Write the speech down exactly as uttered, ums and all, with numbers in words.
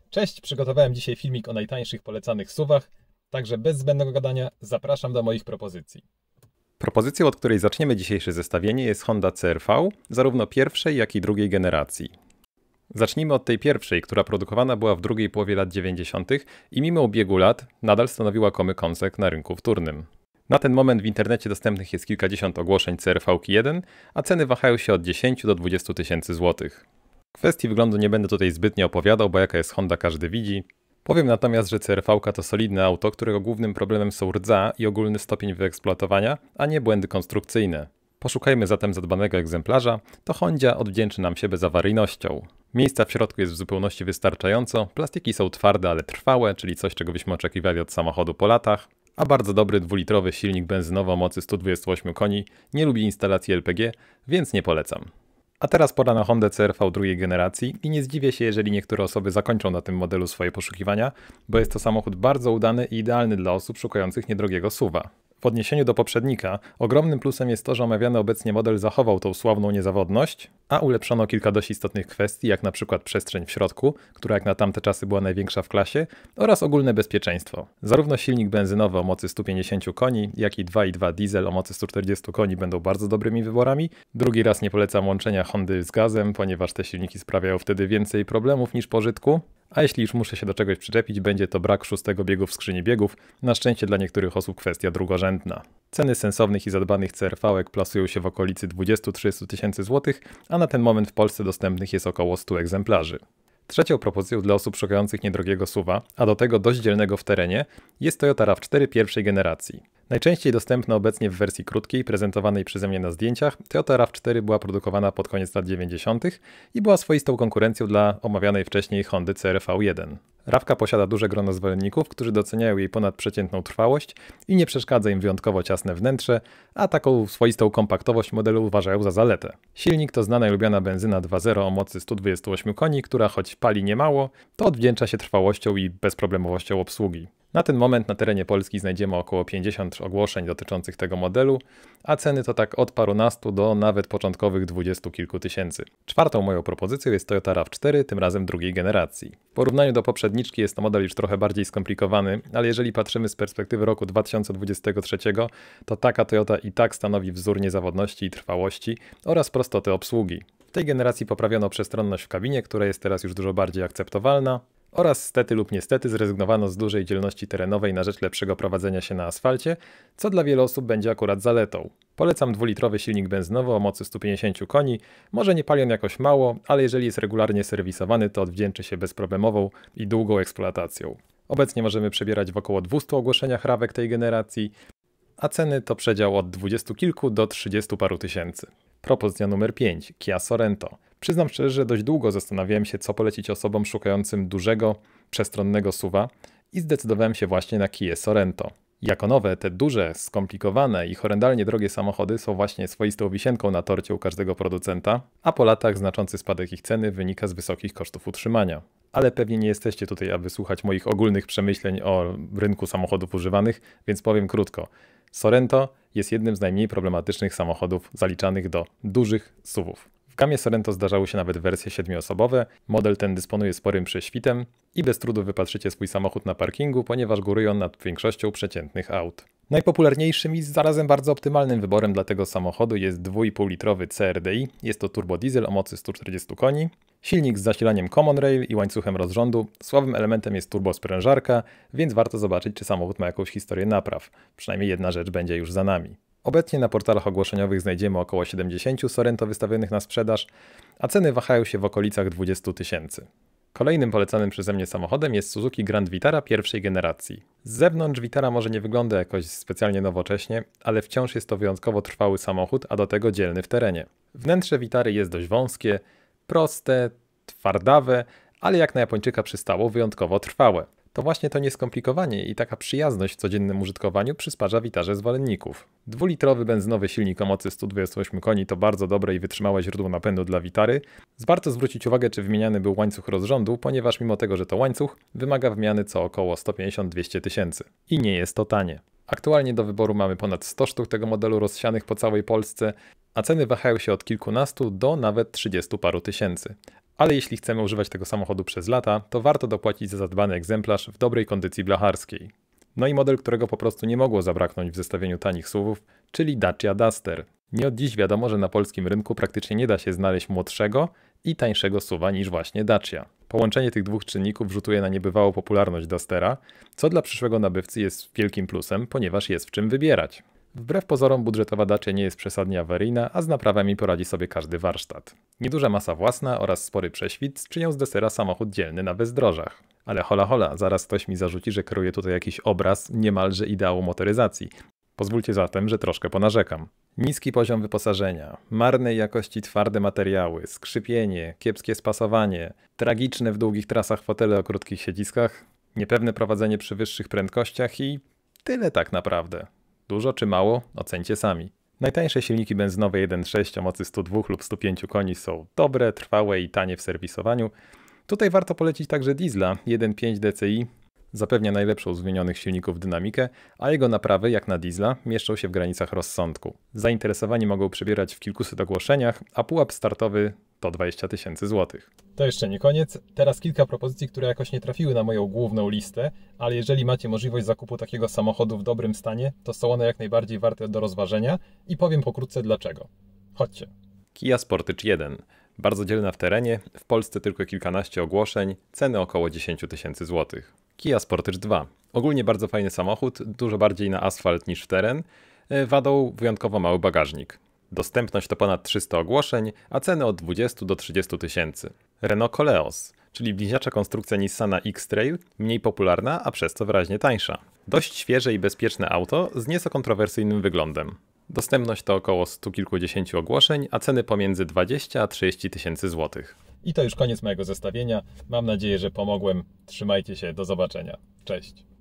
Cześć, przygotowałem dzisiaj filmik o najtańszych polecanych suwach, także bez zbędnego gadania zapraszam do moich propozycji. Propozycją, od której zaczniemy dzisiejsze zestawienie, jest Honda C R V, zarówno pierwszej, jak i drugiej generacji. Zacznijmy od tej pierwszej, która produkowana była w drugiej połowie lat dziewięćdziesiątych i mimo ubiegu lat nadal stanowiła łakomy kąsek na rynku wtórnym. Na ten moment w internecie dostępnych jest kilkadziesiąt ogłoszeń C R V jeden, a ceny wahają się od dziesięciu do dwudziestu tysięcy złotych. W kwestii wyglądu nie będę tutaj zbytnio opowiadał, bo jaka jest Honda każdy widzi. Powiem natomiast, że C R V to solidne auto, którego głównym problemem są rdza i ogólny stopień wyeksploatowania, a nie błędy konstrukcyjne. Poszukajmy zatem zadbanego egzemplarza, to Hondzia odwdzięczy nam się bezawaryjnością. Miejsca w środku jest w zupełności wystarczająco, plastiki są twarde, ale trwałe, czyli coś, czego byśmy oczekiwali od samochodu po latach, a bardzo dobry dwulitrowy silnik benzynowy o mocy stu dwudziestu ośmiu koni nie lubi instalacji L P G, więc nie polecam. A teraz pora na Hondę C R V drugiej generacji i nie zdziwię się, jeżeli niektóre osoby zakończą na tym modelu swoje poszukiwania, bo jest to samochód bardzo udany i idealny dla osób szukających niedrogiego suwa. W odniesieniu do poprzednika, ogromnym plusem jest to, że omawiany obecnie model zachował tą sławną niezawodność, a ulepszono kilka dość istotnych kwestii, jak na przykład przestrzeń w środku, która jak na tamte czasy była największa w klasie, oraz ogólne bezpieczeństwo. Zarówno silnik benzynowy o mocy stu pięćdziesięciu koni, jak i dwa i dwa diesel o mocy stu czterdziestu koni będą bardzo dobrymi wyborami. Drugi raz nie polecam łączenia Hondy z gazem, ponieważ te silniki sprawiają wtedy więcej problemów niż pożytku. A jeśli już muszę się do czegoś przyczepić, będzie to brak szóstego biegu w skrzyni biegów, na szczęście dla niektórych osób kwestia drugorzędna. Ceny sensownych i zadbanych C R V-ek plasują się w okolicy dwudziestu do trzydziestu tysięcy złotych, a na ten moment w Polsce dostępnych jest około stu egzemplarzy. Trzecią propozycją dla osób szukających niedrogiego suwa, a do tego dość dzielnego w terenie, jest Toyota RAV cztery pierwszej generacji. Najczęściej dostępna obecnie w wersji krótkiej, prezentowanej przeze mnie na zdjęciach, Toyota RAV cztery była produkowana pod koniec lat dziewięćdziesiątych i była swoistą konkurencją dla omawianej wcześniej Hondy C R V jeden. RAV-ka posiada duże grono zwolenników, którzy doceniają jej ponadprzeciętną trwałość i nie przeszkadza im wyjątkowo ciasne wnętrze, a taką swoistą kompaktowość modelu uważają za zaletę. Silnik to znana i lubiana benzyna dwa zero o mocy stu dwudziestu ośmiu koni, która choć pali niemało, to odwdzięcza się trwałością i bezproblemowością obsługi. Na ten moment na terenie Polski znajdziemy około pięćdziesiąt ogłoszeń dotyczących tego modelu, a ceny to tak od parunastu do nawet początkowych dwudziestu kilku tysięcy. Czwartą moją propozycją jest Toyota RAV cztery, tym razem drugiej generacji. W porównaniu do poprzedniczki jest to model już trochę bardziej skomplikowany, ale jeżeli patrzymy z perspektywy roku dwa tysiące dwudziestego trzeciego, to taka Toyota i tak stanowi wzór niezawodności i trwałości oraz prostoty obsługi. W tej generacji poprawiono przestronność w kabinie, która jest teraz już dużo bardziej akceptowalna, oraz stety lub niestety zrezygnowano z dużej dzielności terenowej na rzecz lepszego prowadzenia się na asfalcie, co dla wielu osób będzie akurat zaletą. Polecam dwulitrowy silnik benzynowy o mocy stu pięćdziesięciu koni, może nie pali on jakoś mało, ale jeżeli jest regularnie serwisowany, to odwdzięczy się bezproblemową i długą eksploatacją. Obecnie możemy przebierać w około dwustu ogłoszeniach rawek tej generacji, a ceny to przedział od dwudziestu kilku do trzydziestu paru tysięcy. Propozycja numer pięć. Kia Sorento. Przyznam szczerze, że dość długo zastanawiałem się, co polecić osobom szukającym dużego, przestronnego suwa i zdecydowałem się właśnie na Kię Sorento. Jako nowe, te duże, skomplikowane i horrendalnie drogie samochody są właśnie swoistą wisienką na torcie u każdego producenta, a po latach znaczący spadek ich ceny wynika z wysokich kosztów utrzymania. Ale pewnie nie jesteście tutaj, aby słuchać moich ogólnych przemyśleń o rynku samochodów używanych, więc powiem krótko. Sorento jest jednym z najmniej problematycznych samochodów zaliczanych do dużych suwów. W gamie Sorento zdarzały się nawet wersje siedmioosobowe, model ten dysponuje sporym prześwitem i bez trudu wypatrzycie swój samochód na parkingu, ponieważ góruje on nad większością przeciętnych aut. Najpopularniejszym i zarazem bardzo optymalnym wyborem dla tego samochodu jest dwa i pół litrowy C R D I, jest to turbodiesel o mocy stu czterdziestu koni, silnik z zasilaniem Common Rail i łańcuchem rozrządu, słabym elementem jest turbosprężarka, więc warto zobaczyć, czy samochód ma jakąś historię napraw, przynajmniej jedna rzecz będzie już za nami. Obecnie na portalach ogłoszeniowych znajdziemy około siedemdziesięciu Sorento wystawionych na sprzedaż, a ceny wahają się w okolicach dwudziestu tysięcy. Kolejnym polecanym przeze mnie samochodem jest Suzuki Grand Vitara pierwszej generacji. Z zewnątrz Vitara może nie wygląda jakoś specjalnie nowocześnie, ale wciąż jest to wyjątkowo trwały samochód, a do tego dzielny w terenie. Wnętrze Vitary jest dość wąskie, proste, twardawe, ale jak na Japończyka przystało wyjątkowo trwałe. To właśnie to nieskomplikowanie i taka przyjazność w codziennym użytkowaniu przysparza Vitarze zwolenników. Dwulitrowy benzynowy silnik o mocy stu dwudziestu ośmiu koni to bardzo dobre i wytrzymałe źródło napędu dla Vitary. Warto zwrócić uwagę, czy wymieniany był łańcuch rozrządu, ponieważ mimo tego, że to łańcuch, wymaga wymiany co około sto pięćdziesiąt do dwustu tysięcy. I nie jest to tanie. Aktualnie do wyboru mamy ponad sto sztuk tego modelu rozsianych po całej Polsce, a ceny wahają się od kilkunastu do nawet trzydziestu paru tysięcy. Ale jeśli chcemy używać tego samochodu przez lata, to warto dopłacić za zadbany egzemplarz w dobrej kondycji blacharskiej. No i model, którego po prostu nie mogło zabraknąć w zestawieniu tanich suwów, czyli Dacia Duster. Nie od dziś wiadomo, że na polskim rynku praktycznie nie da się znaleźć młodszego i tańszego suwa niż właśnie Dacia. Połączenie tych dwóch czynników rzutuje na niebywałą popularność Dustera, co dla przyszłego nabywcy jest wielkim plusem, ponieważ jest w czym wybierać. Wbrew pozorom budżetowa Dacia nie jest przesadnie awaryjna, a z naprawami poradzi sobie każdy warsztat. Nieduża masa własna oraz spory prześwit czynią z Dustera samochód dzielny na bezdrożach. Ale hola hola, zaraz ktoś mi zarzuci, że kreuję tutaj jakiś obraz niemalże ideału motoryzacji. Pozwólcie zatem, że troszkę ponarzekam. Niski poziom wyposażenia, marnej jakości twarde materiały, skrzypienie, kiepskie spasowanie, tragiczne w długich trasach fotele o krótkich siedziskach, niepewne prowadzenie przy wyższych prędkościach i tyle tak naprawdę. Dużo czy mało? Ocencie sami. Najtańsze silniki benzynowe jeden przecinek sześć o mocy sto dwa lub sto pięć koni są dobre, trwałe i tanie w serwisowaniu. Tutaj warto polecić także diesla jeden przecinek pięć D C I. Zapewnia najlepszą z wymienionych silników dynamikę, a jego naprawy, jak na diesla, mieszczą się w granicach rozsądku. Zainteresowani mogą przebierać w kilkuset ogłoszeniach, a pułap startowy to dwadzieścia tysięcy złotych. To jeszcze nie koniec. Teraz kilka propozycji, które jakoś nie trafiły na moją główną listę, ale jeżeli macie możliwość zakupu takiego samochodu w dobrym stanie, to są one jak najbardziej warte do rozważenia i powiem pokrótce dlaczego. Chodźcie. Kia Sportage jeden. Bardzo dzielna w terenie, w Polsce tylko kilkanaście ogłoszeń, ceny około dziesięć tysięcy złotych. Kia Sportage dwa. Ogólnie bardzo fajny samochód, dużo bardziej na asfalt niż w teren, wadą wyjątkowo mały bagażnik. Dostępność to ponad trzysta ogłoszeń, a ceny od dwudziestu do trzydziestu tysięcy. Renault Koleos, czyli bliźniacza konstrukcja Nissana X-Trail, mniej popularna, a przez to wyraźnie tańsza. Dość świeże i bezpieczne auto z nieco kontrowersyjnym wyglądem. Dostępność to około stu kilkudziesięciu ogłoszeń, a ceny pomiędzy dwadzieścia a trzydzieści tysięcy złotych. I to już koniec mojego zestawienia. Mam nadzieję, że pomogłem. Trzymajcie się, do zobaczenia. Cześć.